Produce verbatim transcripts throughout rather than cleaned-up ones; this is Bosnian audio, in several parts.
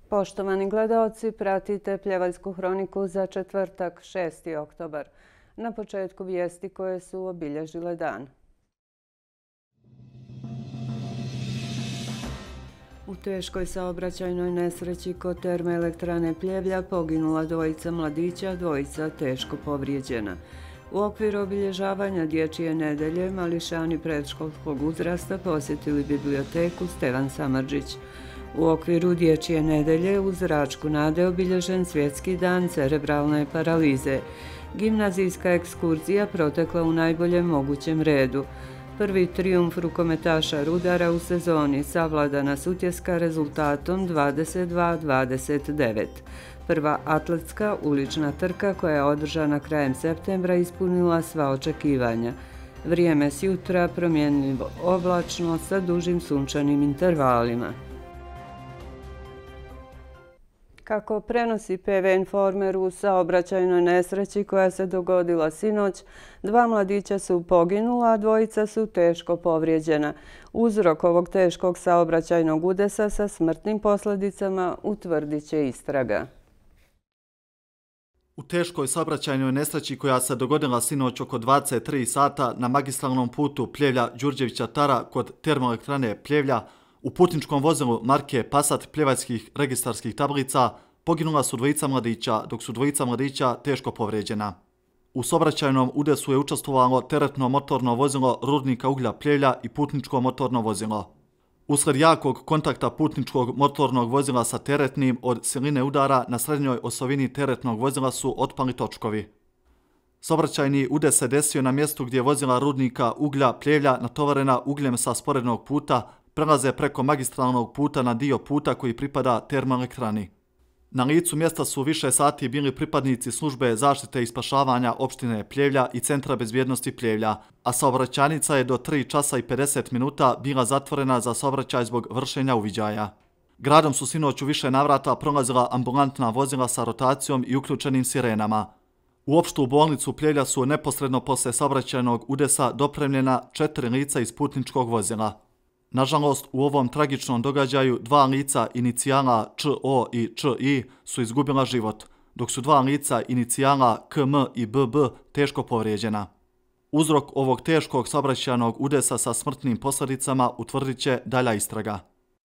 Poštovani gledaoci, pratite Pljevaljsku hroniku za četvrtak, šesti oktobar. Na početku vijesti koje su obilježile dan. U teškoj saobraćajnoj nesreći kod termoelektrane Pljevlja poginula dvojica mladića, dvojica teško povrijeđena. U okviru obilježavanja Dječje nedelje mališani predškolskog uzrasta posjetili biblioteku Stevan Samardžić. U okviru Dječje nedelje u Zračku nade obilježen Svjetski dan cerebralne paralize. Gimnazijska ekskurzija protekla u najboljem mogućem redu. Prvi trijumf rukometaša Rudara u sezoni savladana Sutjeska rezultatom dvadeset dva dvadeset devet. Prva atletska ulična trka koja je održana krajem septembra ispunila sva očekivanja. Vrijeme s jutra promjenljivo oblačno sa dužim sunčanim intervalima. Kako prenosi P V Informer, u saobraćajnoj nesreći koja se dogodila sinoć, dva mladića su poginula, a dvojica su teško povrijeđena. Uzrok ovog teškog saobraćajnog udesa sa smrtnim posljedicama utvrdit će istraga. U teškoj saobraćajnoj nesreći koja se dogodila sinoć oko dvadeset tri sata na magistralnom putu Pljevlja-Đurđevića-Tara kod termoelektrane Pljevlja, u putničkom vozilu marke Passat pljevaljskih registarskih tablica poginula su dvojica mladića, dok su dvojica mladića teško povrijeđena. U saobraćajnom udesu je učestvovalo teretno motorno vozilo rudnika uglja Pljevlja i putničko motorno vozilo. Usled jakog kontakta putničkog motornog vozila sa teretnim od siline udara na srednjoj osovini teretnog vozila su otpali točkovi. Saobraćajni udes se desio na mjestu gdje vozila rudnika uglja Pljevlja natovarena ugljem sa sporednog puta prelaze preko magistralnog puta na dio puta koji pripada termoelektrani. Na licu mjesta su više sati bili pripadnici službe zaštite i spašavanja opštine Pljevlja i Centra bezbjednosti Pljevlja, a saobraćajnica je do tri časa i pedeset minuta bila zatvorena za saobraćaj zbog vršenja uviđaja. Gradom su sinoć u više navrata prolazila ambulantna vozila sa rotacijom i uključenim sirenama. U opštu bolnicu Pljevlja su neposredno posle saobraćajnog udesa dopremljena četiri lica iz putničkog vozila. Nažalost, u ovom tragičnom događaju dva lica inicijala Č O i Č I su izgubila život, dok su dva lica inicijala K M i B B teško povrijeđena. Uzrok ovog teškog saobraćajnog udesa sa smrtnim posljedicama utvrdit će dalja istraga.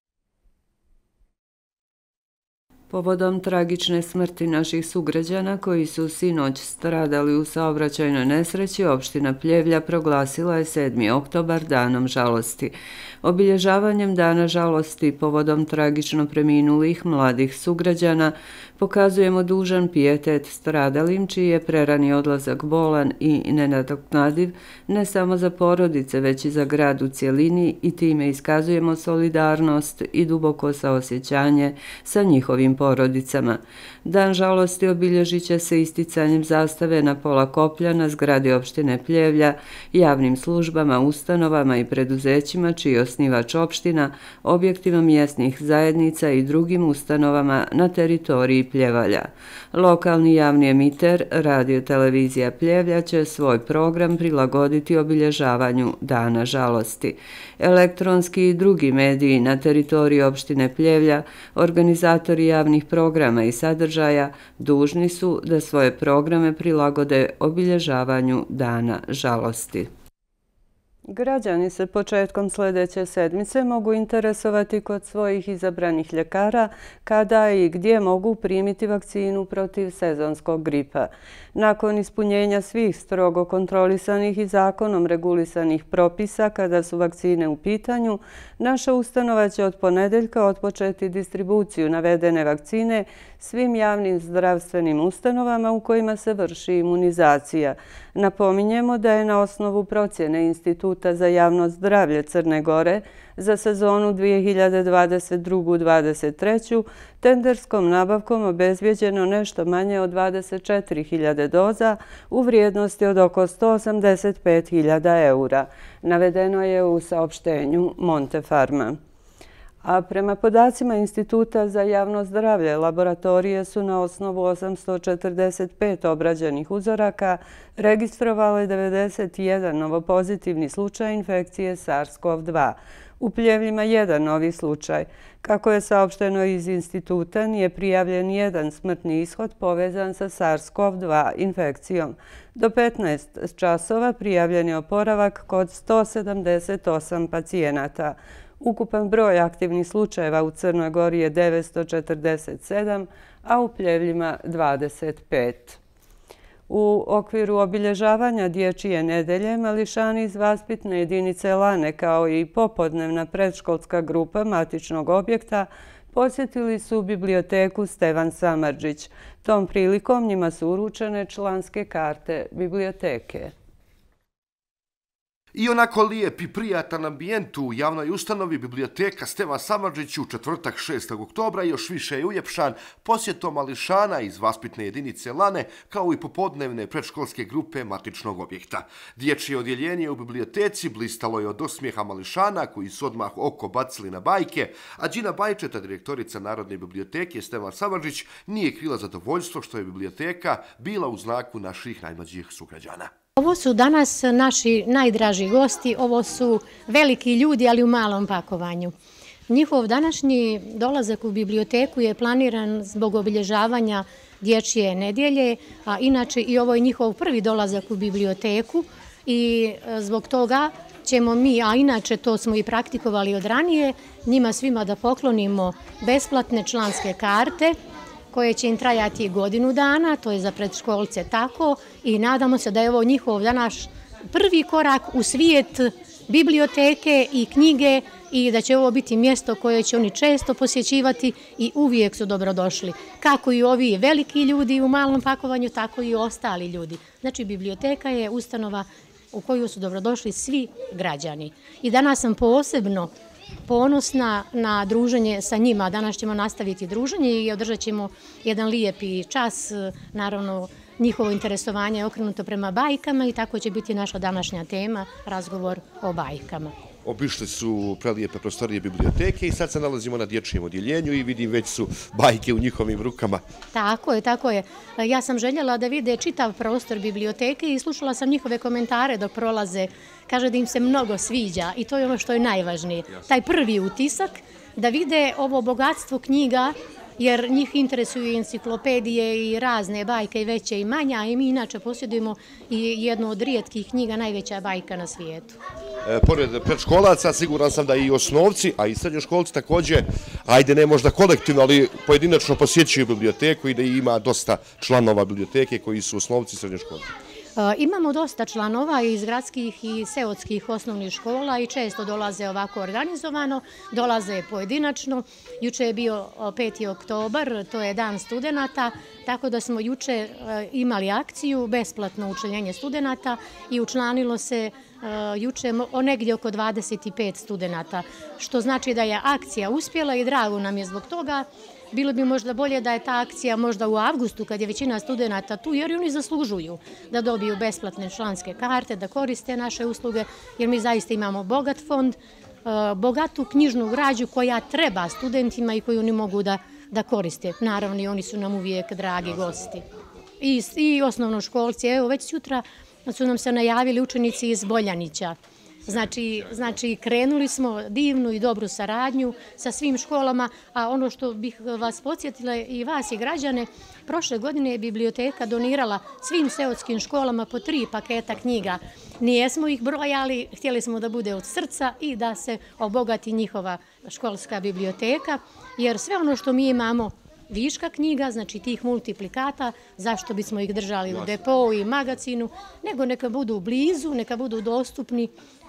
Povodom tragične smrti naših sugrađana koji su sinoć stradali u saobraćajnoj nesreći, opština Pljevlja proglasila je sedmi oktobar danom žalosti. Obilježavanjem dana žalosti povodom tragično preminulih mladih sugrađana pokazujemo dužan pijetet stradalim čiji je prerani odlazak bolan i nenadoknadiv ne samo za porodice već i za grad u cjelini i time iskazujemo solidarnost i duboko saosjećanje sa njihovim porodicama. Dan žalosti obilježit će se isticanjem zastave na pola koplja na zgradi opštine Pljevlja, javnim službama, ustanovama i preduzećima čiji je osnivač opština, objektima mjesnih zajednica i drugim ustanovama na teritoriji Pljevalja. Lokalni javni emiter Radio Televizija Pljevlja će svoj program prilagoditi obilježavanju Dana žalosti. Elektronski i drugi mediji na teritoriji opštine Pljevlja, organizatori javnih programa i sadržaja dužni su da svoje programe prilagode obilježavanju Dana žalosti. Građani se početkom sljedeće sedmice mogu interesovati kod svojih izabranih ljekara kada i gdje mogu primiti vakcinu protiv sezonskog gripa. Nakon ispunjenja svih strogo kontrolisanih i zakonom regulisanih propisa kada su vakcine u pitanju, naša ustanova će od ponedeljka otpočeti distribuciju navedene vakcine svim javnim zdravstvenim ustanovama u kojima se vrši imunizacija. Napominjemo da je na osnovu procjene Instituta za javno zdravlje Crne Gore za sezonu dvije hiljade dvadeset druge dvadeset treće tenderskom nabavkom obezbijeđeno nešto manje od dvadeset četiri hiljade doza u vrijednosti od oko sto osamdeset pet hiljada eura. Navedeno je u saopštenju Montefarma. A prema podacima Instituta za javno zdravlje, laboratorije su na osnovu osamsto četrdeset pet obrađenih uzoraka registrovale devedeset jedan novopozitivni slučaj infekcije SARS-CoV dva. U Pljevljima jedan novi slučaj. Kako je saopšteno iz instituta, nije prijavljen jedan smrtni ishod povezan sa SARS-CoV dva infekcijom. Do petnaest časova prijavljen je oporavak kod sto sedamdeset osam pacijenata. Ukupan broj aktivnih slučajeva u Crnoj Gori je devetsto četrdeset sedam, a u Pljevljima dvadeset pet. U okviru obilježavanja Dječje nedelje mališani iz vaspitne jedinice Lane kao i popodnevna predškolska grupa matičnog objekta posjetili su biblioteku Stevan Samardžić. Tom prilikom njima su uručene članske karte biblioteke. I onako lijep i prijatan ambijent u javnoj ustanovi biblioteka Stevan Samardžić u četvrtak šestog oktobra još više je uljepšan posjetom mališana iz vaspitne jedinice Lane kao i popodnevne predškolske grupe matičnog objekta. Dječje odjeljenje u biblioteci blistalo je od osmijeha mališana koji su odmah oko bacili na bajke, a Đina Bajčeta, direktorica Narodne biblioteke Stevan Samardžić, nije krila zadovoljstvo što je biblioteka bila u znaku naših najmlađih sugrađana. Ovo su danas naši najdraži gosti, ovo su veliki ljudi, ali u malom pakovanju. Njihov današnji dolazak u biblioteku je planiran zbog obilježavanja Dječje nedjelje, a inače i ovo je njihov prvi dolazak u biblioteku i zbog toga ćemo mi, a inače to smo i praktikovali od ranije, njima svima da poklonimo besplatne članske karte koje će im trajati godinu dana, to je za predškolce tako, i nadamo se da je ovo njihov danas prvi korak u svijet biblioteke i knjige i da će ovo biti mjesto koje će oni često posjećivati i uvijek su dobrodošli. Kako i ovi veliki ljudi u malom pakovanju, tako i ostali ljudi. Znači, biblioteka je ustanova u koju su dobrodošli svi građani. I danas sam posebno ponosna na druženje sa njima. Danas ćemo nastaviti druženje i održat ćemo jedan lijepi čas. Naravno, njihovo interesovanje je okrenuto prema bajkama i tako će biti naša današnja tema, razgovor o bajkama. Obišli su prelijepe prostorije biblioteke i sad se nalazimo na dječjem odjeljenju i vidim već su bajke u njihovim rukama. Tako je, tako je. Ja sam željela da vide čitav prostor biblioteke i slušala sam njihove komentare dok prolaze. Kaže da im se mnogo sviđa i to je ono što je najvažnije. Taj prvi utisak da vide ovo bogatstvo knjiga, jer njih interesuju enciklopedije i razne bajke i veće i manje, a i mi inače posjedujemo i jednu od rijetkih knjiga, najveća bajka na svijetu. E, pored predškolaca, siguran sam da i osnovci, a i srednjoškolci također, ajde ne možda kolektivno, ali pojedinačno posjećuju biblioteku i da ima dosta članova biblioteke koji su osnovci i srednjoškolci. Imamo dosta članova iz gradskih i seoskih osnovnih škola i često dolaze ovako organizovano, dolaze pojedinačno. Juče je bio peti oktobar, to je dan studenata, tako da smo juče imali akciju, besplatno učlanjenje studenata i učlanilo se juče negdje oko dvadeset pet studenata, što znači da je akcija uspjela i drago nam je zbog toga. Bilo bi možda bolje da je ta akcija možda u avgustu kad je većina studenata tu, jer oni zaslužuju da dobiju besplatne članske karte, da koriste naše usluge, jer mi zaista imamo bogat fond, bogatu knjižnu građu koja treba studentima i koju oni mogu da, da koriste. Naravno i oni su nam uvijek dragi gosti. I, i osnovnoškolci, evo već sutra su nam se najavili učenici iz Boljanića. Znači, znači, krenuli smo divnu i dobru saradnju sa svim školama, a ono što bih vas podsjetila i vas i građane, prošle godine je biblioteka donirala svim seoskim školama po tri paketa knjiga. Nijesmo ih brojali, htjeli smo da bude od srca i da se obogati njihova školska biblioteka, jer sve ono što mi imamo viška knjiga, znači tih multiplikata, zašto bismo ih držali u depou i magazinu, nego neka budu blizu, neka budu dostupni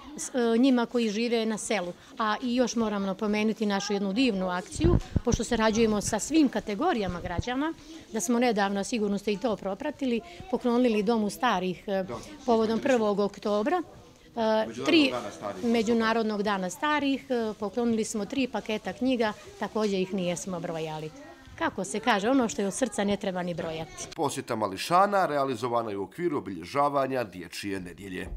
njima koji žive na selu. A i još moram napomenuti našu jednu divnu akciju, pošto sarađujemo sa svim kategorijama građana, da smo nedavno, sigurno ste i to propratili, poklonili Domu starih povodom prvog oktobra, tri Međunarodnog dana starih, poklonili smo tri paketa knjiga, također ih nijesmo brojali. Kako se kaže, ono što je od srca ne treba ni brojati. Posjeta mališana realizovana je u okviru obilježavanja Dječje nedjelje.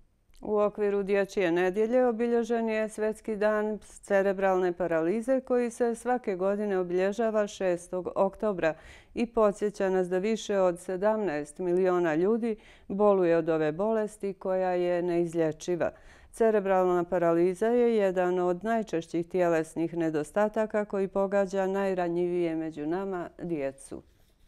U okviru Dječje nedjelje obilježen je Svjetski dan cerebralne paralize koji se svake godine obilježava šestog oktobra i podsjeća nas da više od sedamnaest miliona ljudi boluje od ove bolesti koja je neizlječiva. Cerebralna paraliza je jedan od najčešćih tjelesnih nedostataka koji pogađa najranjivije među nama, djecu.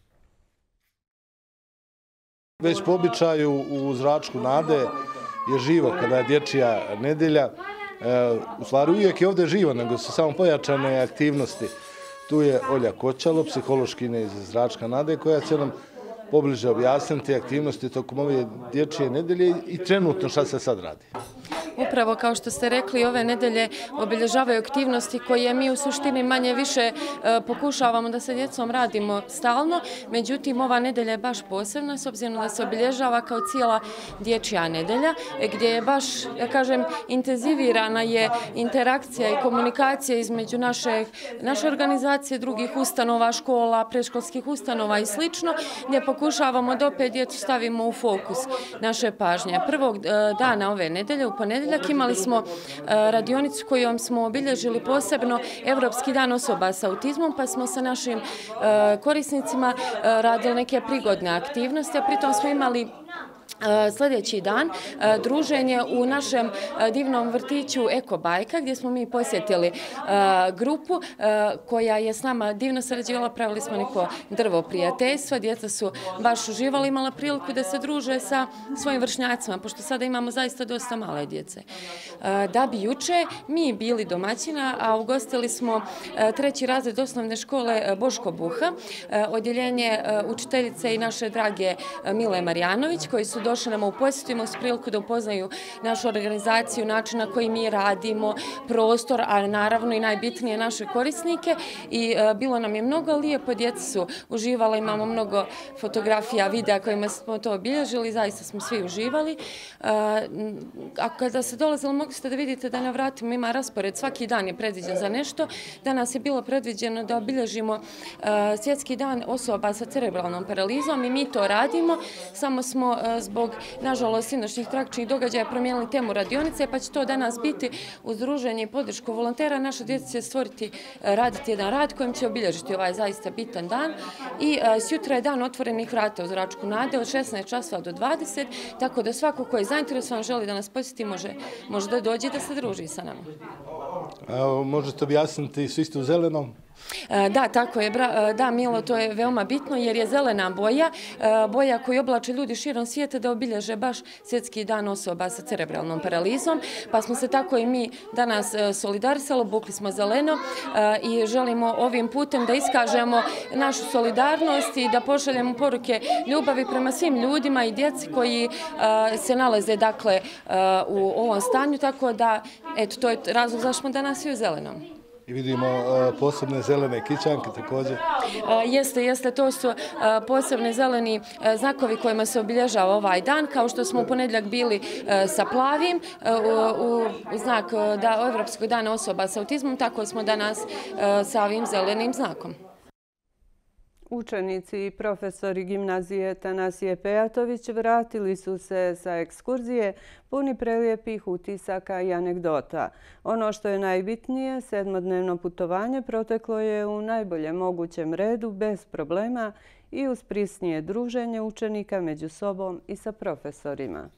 Već po običaju u Zračku nade je živo kada je dječja nedjelja. U stvari uvijek je ovdje živo, nego su samo pojačane aktivnosti. Tu je Olja Kočalo, psihološkinja iz Zračka nade, koja će nam pobliže objasniti aktivnosti tokom ove dječje nedjelje i trenutno šta se sad radi. Upravo kao što ste rekli, ove nedelje obilježavaju aktivnosti koje mi u suštini manje više pokušavamo da sa djecom radimo stalno. Međutim, ova nedelja je baš posebna s obzirom da se obilježava kao cijela dječja nedelja, gdje je baš, ja kažem, intenzivirana je interakcija i komunikacija između naše, naše organizacije, drugih ustanova, škola, predškolskih ustanova i slično, gdje pokušavamo da opet djecu stavimo u fokus naše pažnje. Prvog dana ove nedelje, u ponedjeljak, imali smo radionicu kojom smo obilježili posebno Evropski dan osoba sa autizmom, pa smo sa našim korisnicima radili neke prigodne aktivnosti, a pritom smo imali sljedeći dan druženje u našem divnom vrtiću Eko Bajka, gdje smo mi posjetili grupu koja je s nama divno sarađivala, pravili smo neko drvo prijateljstva, djeca su baš uživali, imala priliku da se druže sa svojim vršnjacima, pošto sada imamo zaista dosta male djece. Da bi juče mi bili domaćina, a ugostili smo treći razred osnovne škole Boško Buha, odjeljenje učiteljice i naše drage Mile Marjanović, koji su došli nam u posjetu, imali su priliku da upoznaju našu organizaciju, način na koji mi radimo, prostor, a naravno i najbitnije naše korisnike. I bilo nam je mnogo lijepo, djeca su uživala, imamo mnogo fotografija, videa kojima smo to obilježili, zaista smo svi uživali. A kada se dolazili, mogli ste da vidite da na vratima ima raspored, svaki dan je predviđen za nešto. Danas je bilo predviđeno da obilježimo Svjetski dan osoba sa cerebralnom paralizom i mi to radimo, samo smo zbog, nažalost, sinoćnih tragičnih događaja promijenili temu radionice, pa će to danas biti uz druženje i podršku volontera. Naša djeca će stvoriti, raditi jedan rad kojim će obilježiti ovaj zaista bitan dan. I sjutra je dan otvorenih vrata u Zračku nade od šesnaest časova do dvadeset, tako da svako ko je zainteresovan, želi da nas posjeti, može, može da dođe da se druži sa nama. A, možete objasniti, svi ste u zelenom? Da, tako je. Da, Milo, to je veoma bitno jer je zelena boja, boja koju oblače ljudi širom svijeta da obilježe baš Svjetski dan osoba sa cerebralnom paralizom, pa smo se tako i mi danas solidarisali, obukli smo zeleno i želimo ovim putem da iskažemo našu solidarnost i da pošaljemo poruke ljubavi prema svim ljudima i djeci koji se nalaze, dakle, u ovom stanju, tako da, eto, to je razlog zašto smo danas i u zelenom. I vidimo posebne zelene kićanke također. Jeste, jeste, to su posebne zeleni znakovi kojima se obilježava ovaj dan, kao što smo u ponedjeljak bili sa plavim u znak Evropskog dana osoba sa autizmom, tako smo danas sa ovim zelenim znakom. Učenici i profesori gimnazije Tanasije Pejatović vratili su se sa ekskurzije puni prelijepih utisaka i anegdota. Ono što je najbitnije, sedmodnevno putovanje proteklo je u najboljem mogućem redu, bez problema i uz prisnije druženje učenika među sobom i sa profesorima.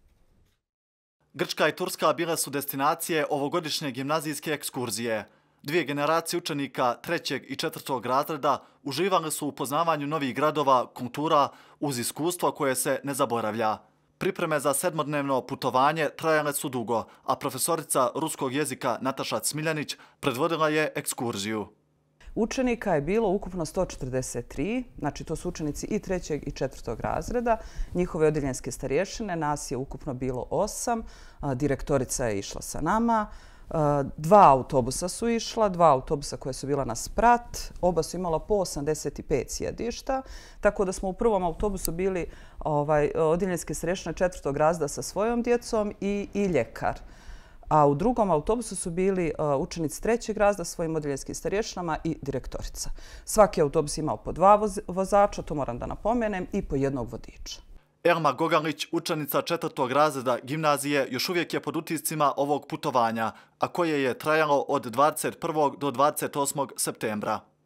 Grčka i Turska bile su destinacije ovogodišnje gimnazijske ekskurzije. Dvije generacije učenika trećeg i četvrtog razreda uživali su u poznavanju novih gradova, kultura uz iskustvo koje se ne zaboravlja. Pripreme za sedmodnevno putovanje trajale su dugo, a profesorica ruskog jezika Nataša Cmiljanić predvodila je ekskurziju. Učenika je bilo ukupno sto četrdeset tri, znači to su učenici i trećeg i četvrtog razreda. Njihove odjeljenske starješine, nas je ukupno bilo osam, direktorica je išla sa nama. Dva autobusa su išla, dva autobusa koje su bila na sprat, oba su imala po osamdeset pet sjedišta, tako da smo u prvom autobusu bili ovaj, odjeljenske starješine četvrtog razreda sa svojom djecom i, i ljekar. A u drugom autobusu su bili uh, učenici trećeg razreda svojim odjeljenskim starješinama i direktorica. Svaki autobus imao po dva voz, vozača, to moram da napomenem, i po jednog vodiča. Elma Gogalić, učenica četvrtog razreda gimnazije, još uvijek je pod utiscima ovog putovanja, a koje je trajalo od dvadeset prvog do dvadeset osmog septembra.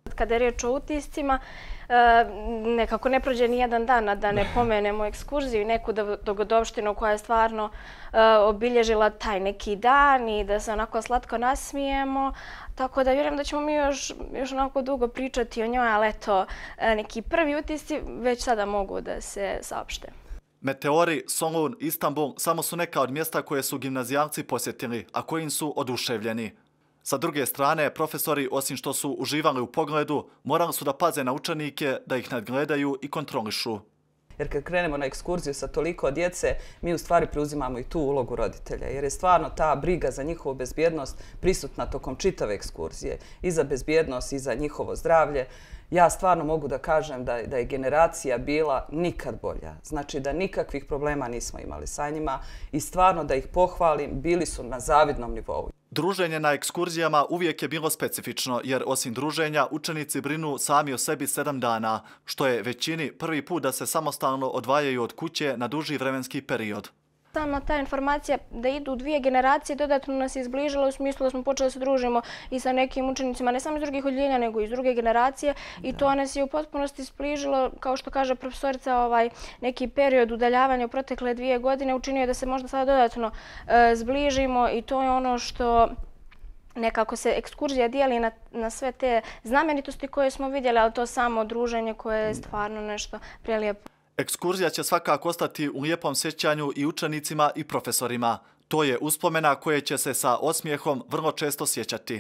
Kada je riječ o utiscima, nekako ne prođe ni jedan dan, a da ne pomenemo ekskurziju i neku dogodovštinu koja je stvarno obilježila taj neki dan i da se onako slatko nasmijemo. Tako da vjerujem da ćemo mi još, još onako dugo pričati o njoj, ali eto, neki prvi utisci već sada mogu da se saopšte. Meteori, Solun, Istanbul samo su neka od mjesta koje su gimnazijalci posjetili, a kojim su oduševljeni. Sa druge strane, profesori, osim što su uživali u pogledu, morali su da paze na učenike, da ih nadgledaju i kontrolišu. Jer kad krenemo na ekskurziju sa toliko djece, mi u stvari preuzimamo i tu ulogu roditelja. Jer je stvarno ta briga za njihovu bezbjednost prisutna tokom čitave ekskurzije. I za bezbjednost i za njihovo zdravlje. Ja stvarno mogu da kažem da, da je generacija bila nikad bolja. Znači da nikakvih problema nismo imali sa njima i stvarno da ih pohvalim, bili su na zavidnom nivou. Druženje na ekskurzijama uvijek je bilo specifično, jer osim druženja učenici brinu sami o sebi sedam dana, što je većini prvi put da se samostalno odvajaju od kuće na duži vremenski period. Sama ta informacija da idu dvije generacije dodatno nas je izbližila u smislu da smo počeli da se družimo i sa nekim učenicima, ne samo iz drugih odjeljenja, nego i iz druge generacije i to nas je u potpunosti izbližilo, kao što kaže profesorica, ovaj neki period udaljavanja u protekle dvije godine učinio da se možda sada dodatno e, zbližimo i to je ono što nekako se ekskurzija dijeli na, na sve te znamenitosti koje smo vidjeli, ali to samo druženje koje je stvarno nešto prelijepo. Ekskurzija će svakako ostati u lijepom sjećanju i učenicima i profesorima. To je uspomena koje će se sa osmijehom vrlo često sjećati.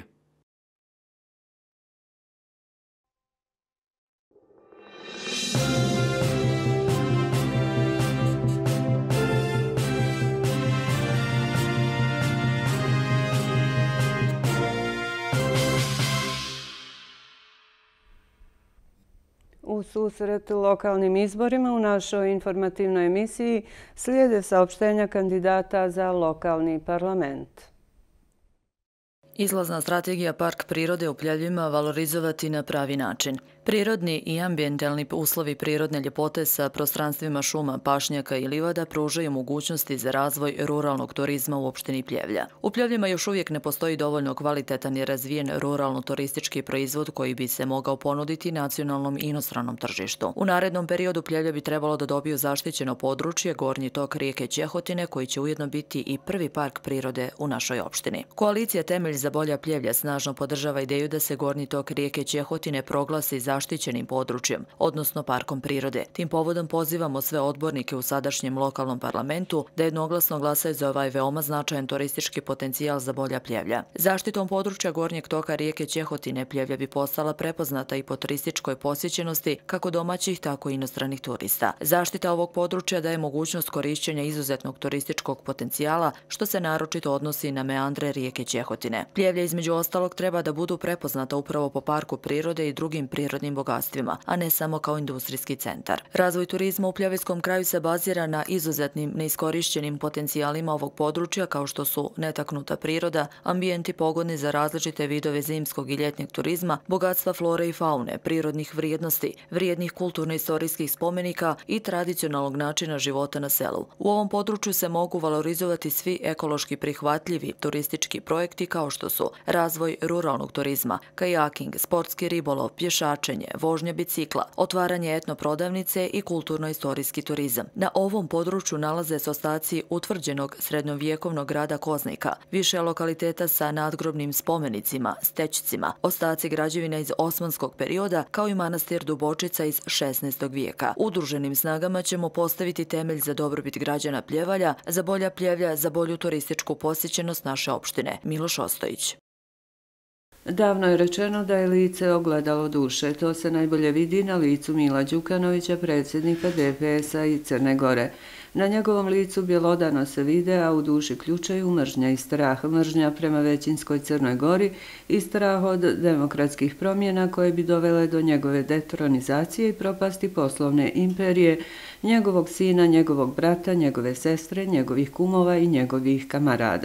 U susret lokalnim izborima u našoj informativnoj emisiji slijede saopštenja kandidata za lokalni parlament. Izlazna strategija Park prirode u Pljevljima valorizovati na pravi način. Prirodni i ambijentalni uslovi prirodne ljepote sa prostranstvima šuma, pašnjaka i livada pružaju mogućnosti za razvoj ruralnog turizma u opštini Pljevlja. U Pljevljima još uvijek ne postoji dovoljno kvalitetan i razvijen ruralno-turistički proizvod koji bi se mogao ponuditi nacionalnom i inostranom tržištu. U narednom periodu Pljevlja bi trebalo da dobiju zaštićeno područje gornji tok rijeke Ćehotine koji će ujedno biti i prvi park prirode u našoj opštini. Koalicija Temelj za bolja Pljevlja snažno podržava ideju da se gornji tok rijeke Ćehotine proglasi zaštićenim područjem, odnosno parkom prirode. Tim povodom pozivamo sve odbornike u sadašnjem lokalnom parlamentu da jednoglasno glasaju za ovaj veoma značajan turistički potencijal za bolja Pljevlja. Zaštitom područja gornjeg toka rijeke Ćehotine Pljevlja bi postala prepoznata i po turističkoj posjećenosti kako domaćih, tako i inostranih turista. Zaštita ovog područja daje mogućnost korišćenja izuzetnog turističkog potencijala, što se naročito odnosi na meandre rijeke Ćehotine. Pljevlja između ostalog treba da budu prepoznata upravo po parku prirode i drugim prirodnim bogatstvima, a ne samo kao industrijski centar. Razvoj turizma u Pljevljskom kraju se bazira na izuzetnim neiskorišćenim potencijalima ovog područja kao što su netaknuta priroda, ambijenti pogodni za različite vidove zimskog i ljetnjeg turizma, bogatstva flore i faune, prirodnih vrijednosti, vrijednih kulturno-istorijskih spomenika i tradicionalnog načina života na selu. U ovom području se mogu valorizovati svi ekološki prihvatljivi turistički projekti kao što su razvoj ruralnog turizma, kajaking, sportski ribolov, pješačenje, vožnja bicikla, otvaranje etnoprodavnice i kulturno-istorijski turizam. Na ovom području nalaze se ostaci utvrđenog srednjovjekovnog grada Koznika, više lokaliteta sa nadgrobnim spomenicima, stećcima, ostaci građevina iz osmanskog perioda, kao i manastir Dubočica iz šesnaestog vijeka. Udruženim snagama ćemo postaviti temelj za dobrobit građana Pljevalja, za bolja Pljevlja, za bolju turističku posjećenost naše opštine. Miloš Ostojić. Davno je rečeno da je lice ogledalo duše. To se najbolje vidi na licu Mila Đukanovića, predsjednika D P S-a i Crne Gore. Na njegovom licu bjelodano se vide, a u duši ključaju mržnja i strah. Mržnja prema većinskoj Crnoj Gori i strah od demokratskih promjena koje bi dovele do njegove detronizacije i propasti poslovne imperije, njegovog sina, njegovog brata, njegove sestre, njegovih kumova i njegovih kamarada.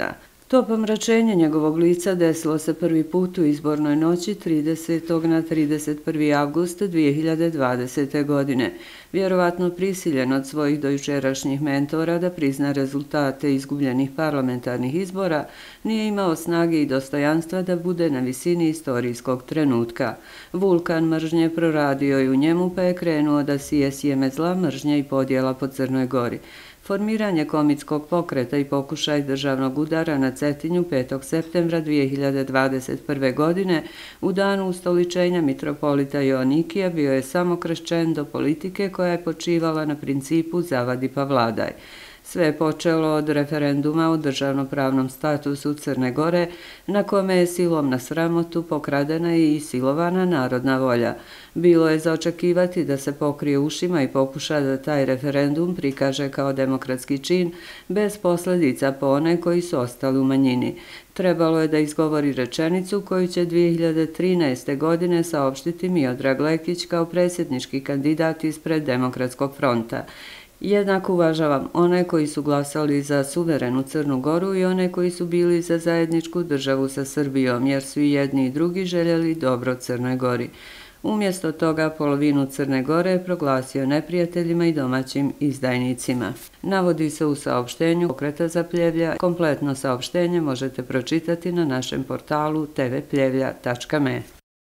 To pomračenje njegovog lica desilo se prvi put u izbornoj noći tridesetog na trideset prvi avgust dvije hiljade dvadesete. godine. Vjerovatno prisiljen od svojih dojučerašnjih mentora da prizna rezultate izgubljenih parlamentarnih izbora, nije imao snage i dostojanstva da bude na visini istorijskog trenutka. Vulkan mržnje proradio je u njemu pa je krenuo da sije sjeme zla, mržnje i podjela po Crnoj Gori. Formiranje komitskog pokreta i pokušaj državnog udara na Cetinju petog septembra dvije hiljade dvadeset prve. godine u danu ustoličenja mitropolita Joanikija bio je samo kršćen do politike koja je počivala na principu zavadi pa vladaj. Sve je počelo od referenduma o državnopravnom statusu Crne Gore, na kome je silom na sramotu pokradena i isilovana narodna volja. Bilo je za očekivati da se pokrije ušima i pokuša da taj referendum prikaže kao demokratski čin, bez posljedica po one koji su ostali u manjini. Trebalo je da izgovori rečenicu koju će dvije hiljade trinaeste. godine saopštiti Miodrag Lekić kao predsjednički kandidat ispred Demokratskog fronta. Jednak uvažavam one koji su glasali za suverenu Crnu Goru i one koji su bili za zajedničku državu sa Srbijom, jer su i jedni i drugi željeli dobro Crnoj Gori. Umjesto toga polovinu Crne Gore je proglasio neprijateljima i domaćim izdajnicima. Navodi se u saopštenju Pokreta za Pljevlja. Kompletno saopštenje možete pročitati na našem portalu te ve pljevlja tačka me.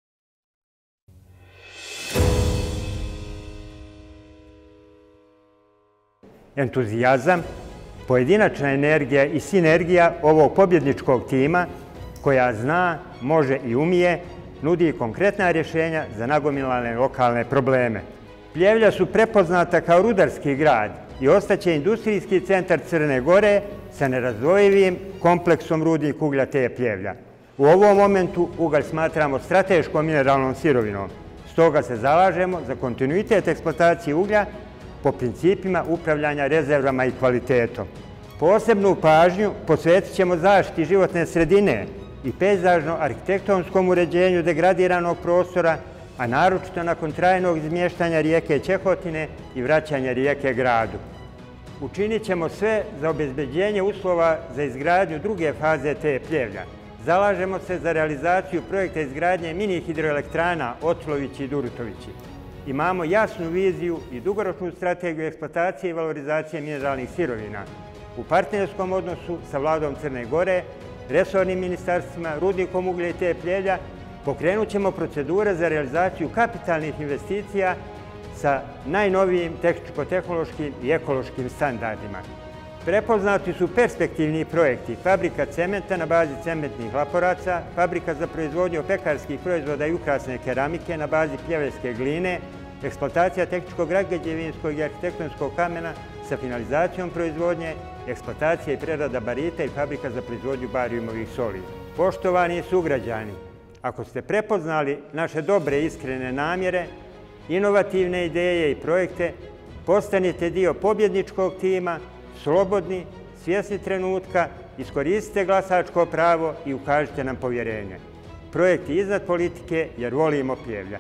Entuzijazam, pojedinačna energija i sinergija ovog pobjedničkog tima koja zna, može i umije, nudi konkretna rješenja za nagomilane lokalne probleme. Pljevlja su prepoznata kao rudarski grad i ostaće industrijski centar Crne Gore sa nerazdvojivim kompleksom rudnih uglja te Pljevlja. U ovom momentu ugalj smatramo strateškom mineralnom sirovinom, stoga se zalažemo za kontinuitet eksploatacije uglja po principima upravljanja rezervama i kvalitetom. Posebnu pažnju posvetit ćemo zaštiti životne sredine i pejzažno-arhitektonskom uređenju degradiranog prostora, a naročito nakon trajnog izmještanja rijeke Čehotine i vraćanja rijeke gradu. Učinit ćemo sve za obezbeđenje uslova za izgradnju druge faze te Pljevlja. Zalažemo se za realizaciju projekta izgradnje mini hidroelektrana Oclovići i Durutovići. Imamo jasnu viziju i dugoročnu strategiju eksploatacije i valorizacije mineralnih sirovina u partnerskom odnosu sa vladom Crne Gore, resornim ministarstvima, rudnikom uglja i te Pljevlja. Pokrenut ćemo procedure za realizaciju kapitalnih investicija sa najnovijim tehničko-tehnološkim i ekološkim standardima. Prepoznati su perspektivni projekti fabrika cementa na bazi cementnih laporaca, fabrika za proizvodnju pekarskih proizvoda i ukrasne keramike na bazi pljeveljske gline, eksploatacija tehničkog građevinskog i arhitektonskog kamena sa finalizacijom proizvodnje, eksploatacija i prerada barita i fabrika za proizvodnju barijumovih soli. Poštovani sugrađani, ako ste prepoznali naše dobre i iskrene namjere, inovativne ideje i projekte, postanite dio pobjedničkog tima, slobodni, svjesni trenutka, iskoristite glasačko pravo i ukažite nam povjerenje. Projekt je iznad politike jer volimo Pljevlja.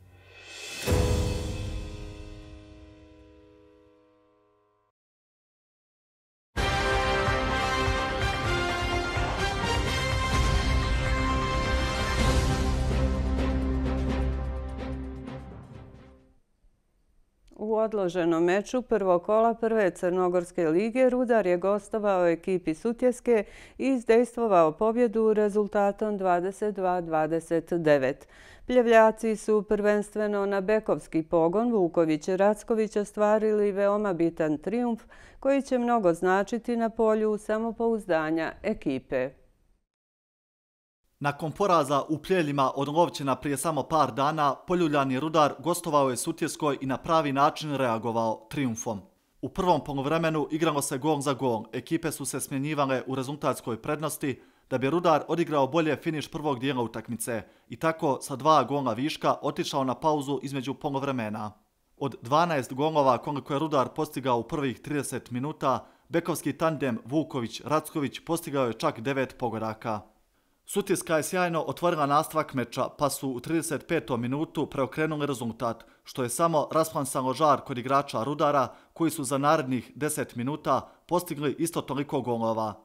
U odloženom meču prvog kola prve Crnogorske lige Rudar je gostovao ekipi Sutjeske i izdejstvovao pobjedu rezultatom dvadeset dva dvadeset devet. Pljevljaci su prvenstveno na bekovski pogon Vuković-Racković ostvarili veoma bitan trijumf koji će mnogo značiti na polju samopouzdanja ekipe. Nakon poraza u Pljeljima od Lovćena prije samo par dana, poljuljani Rudar gostovao je Sutjeskoj i na pravi način reagovao trijumfom. U prvom poluvremenu igralo se gol za gol, ekipe su se smjenjivale u rezultatskoj prednosti, da bi Rudar odigrao bolje finiš prvog dijela utakmice i tako sa dva gola viška otišao na pauzu između poluvremena. Od dvanaest golova koliko je Rudar postigao u prvih trideset minuta, bekovski tandem Vuković-Racković postigao je čak devet pogodaka. Sutjeska je sjajno otvorila nastavak meča, pa su u trideset petom minutu preokrenuli rezultat, što je samo rasplansalo žar kod igrača Rudara, koji su za narednih deset minuta postigli isto toliko golova.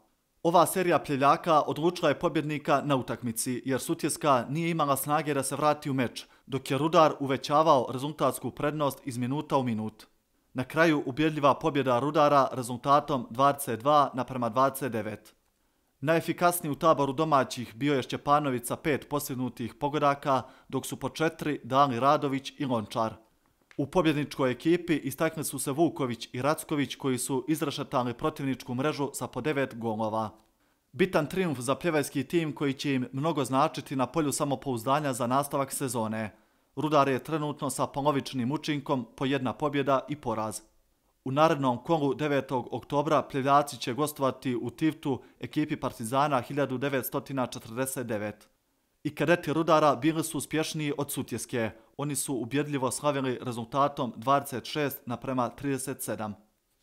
Ova serija pljevljaka odlučila je pobjednika na utakmici, jer Sutjeska nije imala snage da se vrati u meč, dok je Rudar uvećavao rezultatsku prednost iz minuta u minut. Na kraju ubjedljiva pobjeda Rudara rezultatom dvadeset dva naprema dvadeset devet. Najefikasniji u taboru domaćih bio je Šćepanović sa pet postignutih pogodaka, dok su po četiri dali Radović i Lončar. U pobjedničkoj ekipi istakli su se Vuković i Racković koji su izrešetali protivničku mrežu sa po devet golova. Bitan trijumf za pljevajski tim koji će im mnogo značiti na polju samopouzdanja za nastavak sezone. Rudar je trenutno sa polovičnim učinkom po jedna pobjeda i poraz. U narednom kolu devetog oktobra pljevljaci će gostovati u Tivtu ekipi Partizana hiljadu devetsto četrdeset devet. I kadeti Rudara bili su uspješniji od Sutjeske. Oni su ubjedljivo slavili rezultatom dvadeset šest naprema trideset sedam.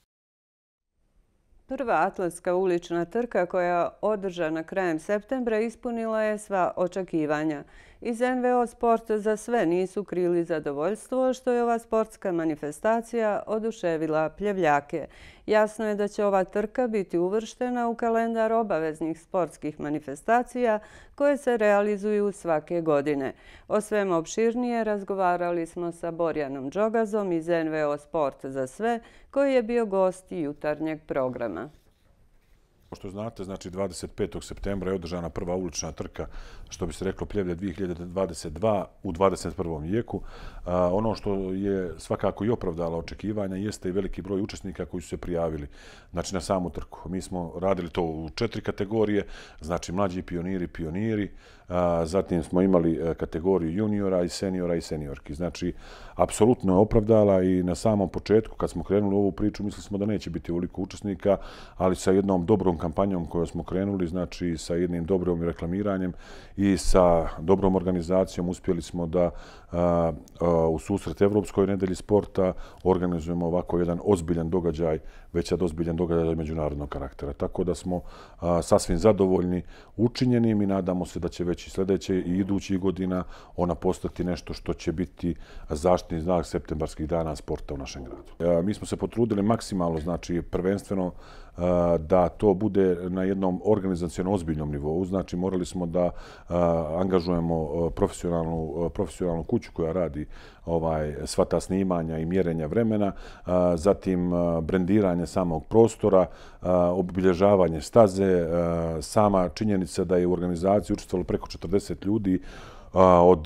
Prva atletska ulična trka koja je održana krajem septembra ispunila je sva očekivanja. Iz en ve o Sport za sve nisu krili zadovoljstvo što je ova sportska manifestacija oduševila pljevljake. Jasno je da će ova trka biti uvrštena u kalendar obaveznih sportskih manifestacija koje se realizuju svake godine. O svemu opširnije razgovarali smo sa Borjanom Đogazom iz en ve o Sport za sve koji je bio gost jutarnjeg programa. Kao što znate, znači dvadeset petog septembra je održana prva ulična trka, što bi se reklo Pljevlja dvije hiljade dvadeset dva u dvadeset prvom vijeku. A, ono što je svakako i opravdalo očekivanja jeste i veliki broj učesnika koji su se prijavili znači, na samu trku. Mi smo radili to u četiri kategorije, znači mlađi pioniri, pioniri, a, zatim smo imali kategoriju juniora i seniora i seniorki. Znači, apsolutno je opravdala i na samom početku, kad smo krenuli u ovu priču, mislili smo da neće biti ovoliko učesnika, ali sa jednom dobrom kampanjom koju smo krenuli, znači sa jednim dobrom reklamiranjem i sa dobrom organizacijom uspjeli smo da a, a, u susret Evropskoj nedelji sporta organizujemo ovako jedan ozbiljan događaj, već sad ozbiljan događaj međunarodnog karaktera. Tako da smo a, sasvim zadovoljni učinjenim i nadamo se da će već i sljedeće i idućih godina ona postati nešto što će biti zaštitni znak septembarskih dana sporta u našem gradu. A, mi smo se potrudili maksimalno, znači prvenstveno da to bude na jednom organizaciono ozbiljnom nivou. Znači, morali smo da angažujemo profesionalnu, profesionalnu kuću koja radi ovaj, sva ta snimanja i mjerenja vremena, zatim brendiranje samog prostora, obilježavanje staze, sama činjenica da je u organizaciji učestvovalo preko četrdeset ljudi, od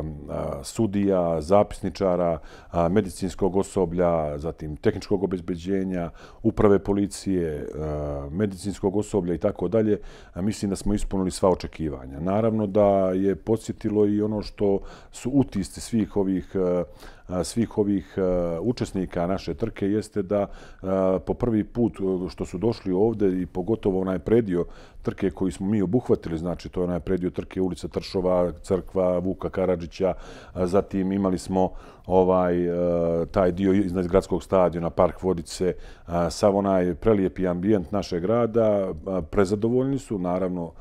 sudija, zapisničara, medicinskog osoblja, zatim tehničkog obezbeđenja, uprave policije, medicinskog osoblja i tako dalje. Mislim da smo ispunili sva očekivanja. Naravno da je podsjetilo i ono što su utisci svih ovih svih ovih učesnika naše trke jeste da po prvi put što su došli ovdje i pogotovo onaj predio trke koji smo mi obuhvatili, znači to je onaj predio trke ulica Tršova, crkva Vuka Karadžića, zatim imali smo ovaj taj dio iznad gradskog stadiona, park Vodice, sav onaj prelijepi ambijent našeg grada, prezadovoljni su, naravno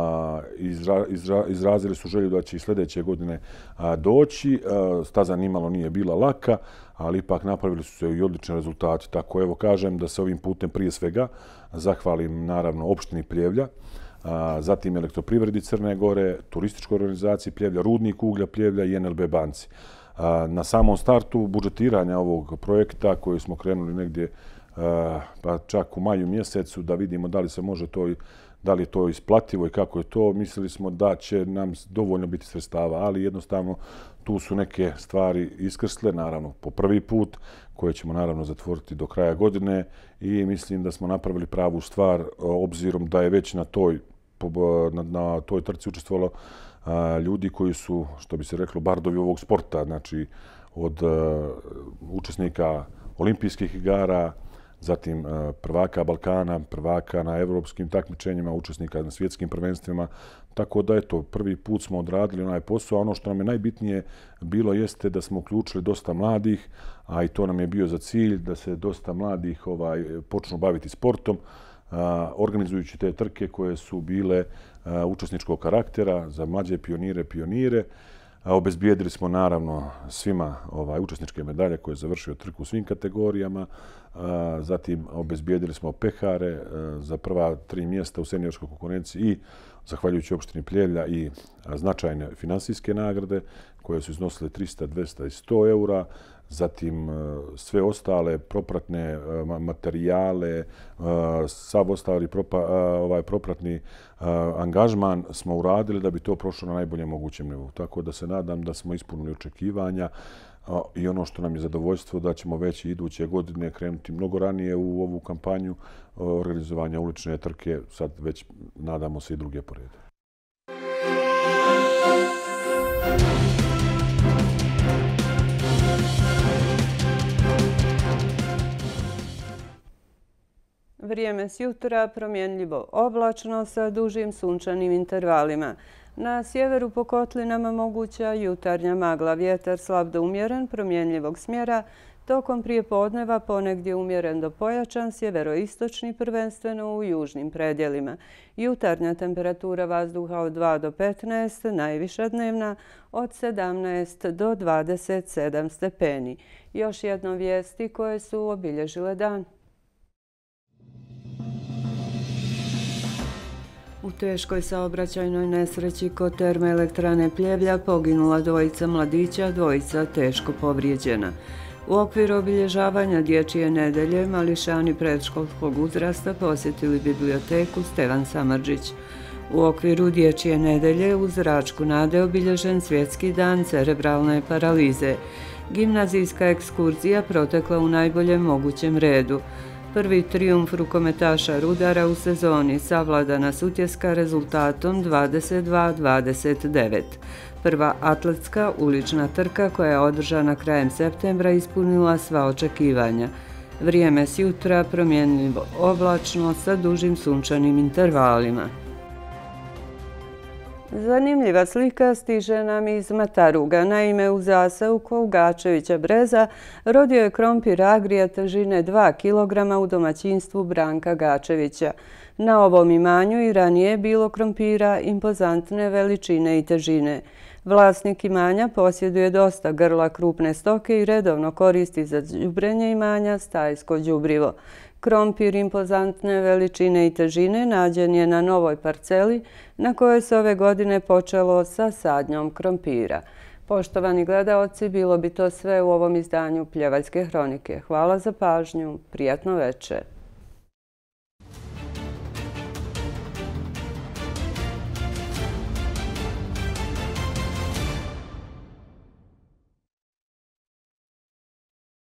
Izra, izra, izrazili su želju da će i sljedeće godine a, doći. A, staza nimalo nije bila laka, ali ipak napravili su se i odlični rezultati. Tako evo kažem da se ovim putem prije svega zahvalim naravno opštini Pljevlja, a, zatim Elektroprivredi Crne Gore, turističkoj organizaciji Pljevlja, Rudnik uglja Pljevlja i en el be banci. A, na samom startu budžetiranja ovog projekta koji smo krenuli negdje a, pa čak u maju mjesecu da vidimo da li se može to da li je to isplativo i kako je to, mislili smo da će nam dovoljno biti sredstava, ali jednostavno tu su neke stvari iskrsle, naravno po prvi put, koje ćemo naravno zatvoriti do kraja godine i mislim da smo napravili pravu stvar, obzirom da je već na toj, na, na toj trci učestvovalo a, ljudi koji su, što bi se reklo, bardovi ovog sporta, znači od a, učesnika olimpijskih igara, zatim prvaka Balkana, prvaka na evropskim takmičenjima, učesnika na svjetskim prvenstvima. Tako da, eto, prvi put smo odradili onaj posao. Ono što nam je najbitnije bilo jeste da smo uključili dosta mladih, a i to nam je bio za cilj da se dosta mladih ovaj, počnu baviti sportom, a, organizujući te trke koje su bile a, učesničkog karaktera za mlađe pionire, pionire. Obezbijedili smo naravno svima ovaj, učesničke medalje koje je završio trku u svim kategorijama. Zatim obezbijedili smo pehare za prva tri mjesta u seniorskoj konkurenciji i zahvaljujući opštini Pljevlja i značajne finansijske nagrade koje su iznosile trista, dvesta i sto eura. Zatim sve ostale propratne materijale, sav ostali ovaj propratni angažman smo uradili da bi to prošlo na najboljem mogućem nivou. Tako da se nadam da smo ispunili očekivanja i ono što nam je zadovoljstvo da ćemo već iduće godine krenuti mnogo ranije u ovu kampanju organizovanja ulične trke. Sad već nadamo se i druge porede. Vrijeme s jutra promjenljivo oblačno sa dužim sunčanim intervalima. Na sjeveru po kotlinama moguća jutarnja magla, vjetar slab do umjeren, promjenljivog smjera, tokom prijepodneva ponegdje umjeren do pojačan, sjeveroistočni prvenstveno u južnim predjelima. Jutarnja temperatura vazduha od dva do petnaest, najviša dnevna od sedamnaest do dvadeset sedam stepeni. Još jedno vijesti koje su obilježile dan. U teškoj saobraćajnoj nesreći kod termoelektrane Pljevlja poginula dvojica mladića, dvojica teško povrijeđena. U okviru obilježavanja Dječje nedelje mališani predškolskog uzrasta posjetili biblioteku Stevan Samardžić. U okviru Dječje nedelje u Zračku nade obilježen svjetski dan cerebralne paralize. Gimnazijska ekskurzija protekla u najboljem mogućem redu. Prvi trijumf rukometaša Rudara u sezoni savladana Sutjeska rezultatom dvadeset dva dvadeset devet. Prva atletska ulična trka koja je održana krajem septembra ispunila sva očekivanja. Vrijeme s jutra promjenljivo oblačno sa dužim sunčanim intervalima. Zanimljiva slika stiže nam iz Mataruga. Naime, u zaseoku Gačevića Breza rodio je krompir Agrija težine dva kilograma u domaćinstvu Branka Gačevića. Na ovom imanju i ranije je bilo krompira impozantne veličine i težine. Vlasnik imanja posjeduje dosta grla krupne stoke i redovno koristi za đubrenje imanja stajsko đubrivo. Krompir impozantne veličine i težine nađen je na novoj parceli na kojoj se ove godine počelo sa sadnjom krompira. Poštovani gledaoci, bilo bi to sve u ovom izdanju Pljevaljske hronike. Hvala za pažnju, prijatno večer.